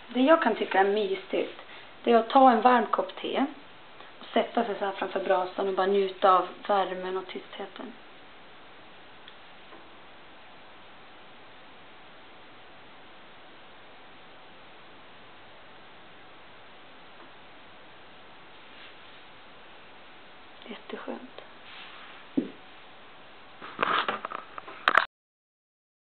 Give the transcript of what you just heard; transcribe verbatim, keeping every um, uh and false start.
Det jag kan tycka är mysigt, det är att ta en varm kopp te och sätta sig så här framför brasan och bara njuta av värmen och tystheten. Jätteskönt.